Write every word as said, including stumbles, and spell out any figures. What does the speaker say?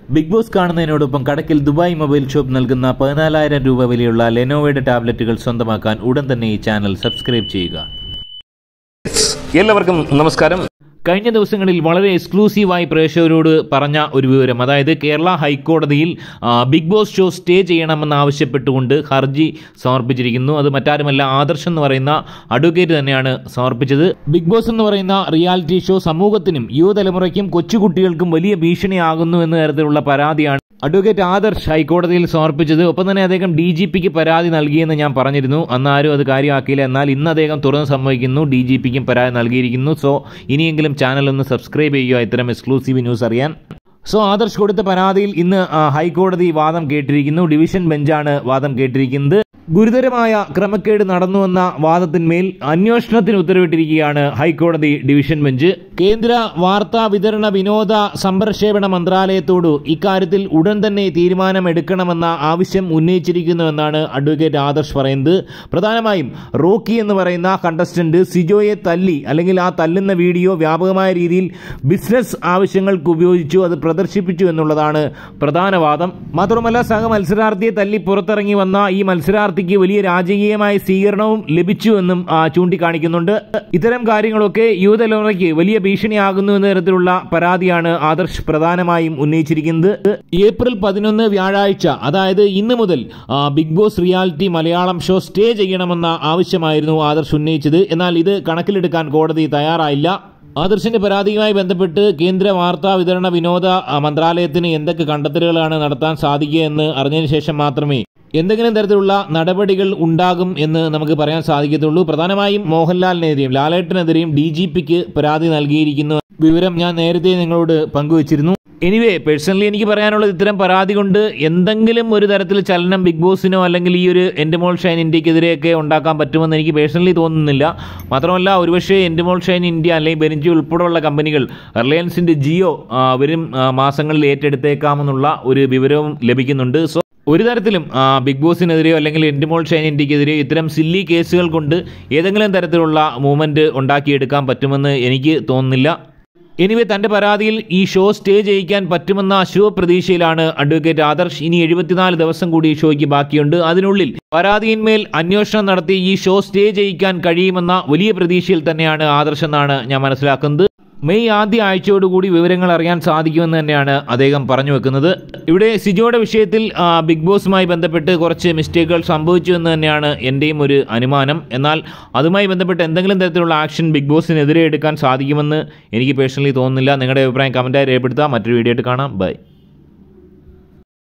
Big boss കാണുന്നതിനോടൊപ്പം കടക്കിൽ Dubai mobile shop നൽകുന്ന പതിനാലായിരം രൂപ വിലയുള്ള ലെനോവോയുടെ ടാബ്ലറ്റുകൾ സ്വന്തമാക്കാൻ ഉടൻ തന്നെ ഈ ചാനൽ സബ്സ്ക്രൈബ് ചെയ്യുക. എല്ലാവർക്കും നമസ്കാരം. കഴിഞ്ഞ ദിവസങ്ങളിൽ വളരെ എക്സ്ക്ലൂസീവായി പ്രേക്ഷകരോട് പറഞ്ഞ ഒരു വിവരം, അതായത് കേരള ഹൈക്കോടതിയിൽ ബിഗ് ബോസ് ഷോ സ്റ്റേ ചെയ്യണമെന്ന് ആവശ്യപ്പെട്ടുകൊണ്ട് ഹർജി സമർപ്പിച്ചിരിക്കുന്നു. അത് മറ്റാരുമല്ല, ആദർശ് എന്ന് പറയുന്ന അഡ്വക്കേറ്റ് തന്നെയാണ് സമർപ്പിച്ചത്. ബിഗ് ബോസ് എന്ന് പറയുന്ന റിയാലിറ്റി ഷോ സമൂഹത്തിനും യുവതലമുറയ്ക്കും കൊച്ചുകുട്ടികൾക്കും വലിയ ഭീഷണിയാകുന്നു എന്ന തരത്തിലുള്ള പരാതിയാണ് അഡ്വക്കേറ്റ് ആദർശ് ഹൈക്കോടതിയിൽ സമർപ്പിച്ചത്. ഒപ്പം തന്നെ അദ്ദേഹം ഡി ജി പിക്ക് പരാതി നൽകിയെന്ന് ഞാൻ പറഞ്ഞിരുന്നു. അന്ന് ആരും അത് കാര്യമാക്കിയില്ല. എന്നാൽ ഇന്ന് അദ്ദേഹം തുറന്ന് സമ്മതിക്കുന്നു, ഡി ജി പിക്കും പരാതി നൽകിയിരിക്കുന്നു. സോ ഇനിയെങ്കിലും ചാനൽ ഒന്ന് സബ്സ്ക്രൈബ് ചെയ്യുക ഇത്തരം എക്സ്ക്ലൂസീവ് ന്യൂസ് അറിയാൻ. സോ ആദർശ് കൊടുത്ത പരാതിയിൽ ഇന്ന് ഹൈക്കോടതി വാദം കേട്ടിരിക്കുന്നു. ഡിവിഷൻ ബെഞ്ചാണ് വാദം കേട്ടിരിക്കുന്നത്. ഗുരുതരമായ ക്രമക്കേട് നടന്നുവെന്ന വാദത്തിന്മേൽ അന്വേഷണത്തിന് ഉത്തരവിട്ടിരിക്കുകയാണ് ഹൈക്കോടതി ഡിവിഷൻ ബെഞ്ച്. കേന്ദ്ര വാർത്താ വിതരണ വിനോദ സംപ്രക്ഷേപണ മന്ത്രാലയത്തോട് ഇക്കാര്യത്തിൽ ഉടൻ തന്നെ തീരുമാനമെടുക്കണമെന്ന ആവശ്യം ഉന്നയിച്ചിരിക്കുന്നുവെന്നാണ് അഡ്വക്കേറ്റ് ആദർശ് പറയുന്നത്. പ്രധാനമായും റോക്കി എന്ന് പറയുന്ന കണ്ടസ്റ്റന്റ് സിജോയെ തല്ലി, അല്ലെങ്കിൽ ആ തല്ലുന്ന വീഡിയോ വ്യാപകമായ രീതിയിൽ ബിസിനസ് ആവശ്യങ്ങൾക്ക് ഉപയോഗിച്ചു, അത് പ്രദർശിപ്പിച്ചു എന്നുള്ളതാണ് പ്രധാന വാദം. മാത്രമല്ല, സഹ മത്സരാർത്ഥിയെ തല്ലി പുറത്തിറങ്ങി വന്ന ഈ മത്സരാർത്ഥി വലിയ രാജകീയമായ സ്വീകരണവും ലഭിച്ചുവെന്നും ചൂണ്ടിക്കാണിക്കുന്നുണ്ട്. ഇത്തരം കാര്യങ്ങളൊക്കെ യുവതലമുറയ്ക്ക് വലിയ ഭീഷണിയാകുന്നു എന്ന തരത്തിലുള്ള പരാതിയാണ് ആദർശ് പ്രധാനമായും ഉന്നയിച്ചിരിക്കുന്നത്. ഏപ്രിൽ പതിനൊന്ന് വ്യാഴാഴ്ച, അതായത് ഇന്ന് മുതൽ big boss reality Malayalam show stay ചെയ്യണമെന്ന ആവശ്യമായിരുന്നു ആദർശ് ഉന്നയിച്ചത്. എന്നാൽ ഇത് കണക്കിലെടുക്കാൻ കോടതി തയ്യാറായില്ല. ആദർശിന്റെ പരാതിയുമായി ബന്ധപ്പെട്ട് കേന്ദ്ര വാർത്താ വിതരണ വിനോദ മന്ത്രാലയത്തിന് എന്തൊക്കെ കണ്ടെത്തലുകളാണ് നടത്താൻ സാധിക്കുക എന്ന് അറിഞ്ഞതിന് ശേഷം മാത്രമേ എന്തെങ്കിലും തരത്തിലുള്ള നടപടികൾ ഉണ്ടാകും എന്ന് നമുക്ക് പറയാൻ സാധിക്കത്തുള്ളൂ. പ്രധാനമായും മോഹൻലാലിനെതിരെയും ലാലേട്ടനെതിരെയും ഡി ജി പിക്ക് പരാതി നൽകിയിരിക്കുന്ന വിവരം ഞാൻ നേരത്തെ നിങ്ങളോട് പങ്കുവച്ചിരുന്നു. എനിവേ, പേഴ്സണലി എനിക്ക് പറയാനുള്ളത്, ഇത്തരം പരാതി കൊണ്ട് എന്തെങ്കിലും ഒരു തരത്തിൽ ചലനം ബിഗ് ബോസിനോ അല്ലെങ്കിൽ ഈ ഒരു എൻഡമോൾ ഷൈൻ ഇന്ത്യക്കെതിരെയൊക്കെ ഉണ്ടാക്കാൻ പറ്റുമെന്ന് എനിക്ക് പേഴ്സണലി തോന്നുന്നില്ല. മാത്രമല്ല, ഒരുപക്ഷെ എൻഡമോൾ ഷൈൻ ഇന്ത്യ അല്ലെങ്കിൽ ബെനിജി ഉൾപ്പെടെയുള്ള കമ്പനികൾ റിലയൻസിന്റെ ജിയോ വരും മാസങ്ങളിൽ ഏറ്റെടുത്തേക്കാമെന്നുള്ള ഒരു വിവരവും ലഭിക്കുന്നുണ്ട്. സോ ഒരു തരത്തിലും ബിഗ് ബോസിനെതിരെയോ അല്ലെങ്കിൽ എൻഡമോൾ ഷൈൻ ഇന്ത്യക്കെതിരെയോ ഇത്തരം സില്ലി കേസുകൾ കൊണ്ട് ഏതെങ്കിലും തരത്തിലുള്ള മൂവ്മെന്റ് ഉണ്ടാക്കിയെടുക്കാൻ പറ്റുമെന്ന് എനിക്ക് തോന്നുന്നില്ല. എനിവേ, തന്റെ പരാതിയിൽ ഈ ഷോ സ്റ്റേ ചെയ്യിക്കാൻ പറ്റുമെന്ന ശുഭപ്രതീക്ഷയിലാണ് അഡ്വക്കേറ്റ് ആദർശ്. ഇനി എഴുപത്തിനാല് ദിവസം കൂടി ഈ ഷോയ്ക്ക് ബാക്കിയുണ്ട്. അതിനുള്ളിൽ പരാതിയിന്മേൽ അന്വേഷണം നടത്തി ഈ ഷോ സ്റ്റേ ചെയ്യിക്കാൻ കഴിയുമെന്ന വലിയ പ്രതീക്ഷയിൽ തന്നെയാണ് ആദർശ് എന്നാണ് ഞാൻ മനസ്സിലാക്കുന്നത്. മെയ് ആദ്യ ആഴ്ചയോടുകൂടി വിവരങ്ങൾ അറിയാൻ സാധിക്കുമെന്ന് തന്നെയാണ് അദ്ദേഹം പറഞ്ഞു വെക്കുന്നത്. ഇവിടെ സിജോയുടെ വിഷയത്തിൽ ബിഗ് ബോസുമായി ബന്ധപ്പെട്ട് കുറച്ച് മിസ്റ്റേക്കുകൾ സംഭവിച്ചു എന്ന് തന്നെയാണ് എൻ്റെയും ഒരു അനുമാനം. എന്നാൽ അതുമായി ബന്ധപ്പെട്ട് എന്തെങ്കിലും തരത്തിലുള്ള ആക്ഷൻ ബിഗ് ബോസിനെതിരെ എടുക്കാൻ സാധിക്കുമെന്ന് എനിക്ക് പേഴ്സണലി തോന്നുന്നില്ല. നിങ്ങളുടെ അഭിപ്രായം കമൻറ്റായി രേഖപ്പെടുത്തുക. മറ്റൊരു വീഡിയോ ആയിട്ട് കാണാം. ബൈ.